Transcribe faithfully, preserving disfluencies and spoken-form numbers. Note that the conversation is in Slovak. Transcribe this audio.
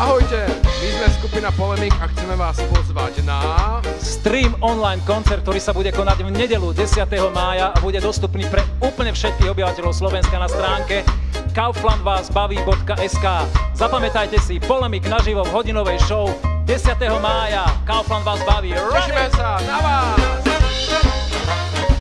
Ahojte, my sme skupina Polemik a chceme vás pozvať na... Stream online koncert, ktorý sa bude konať v nedeľu desiateho mája a bude dostupný pre úplne všetkých obyvateľov Slovenska na stránke kauflandvásbaví bodka es ká. Zapamätajte si, Polemik naživo v hodinovej show desiateho mája. Kaufland vás baví. Tešíme sa na vás!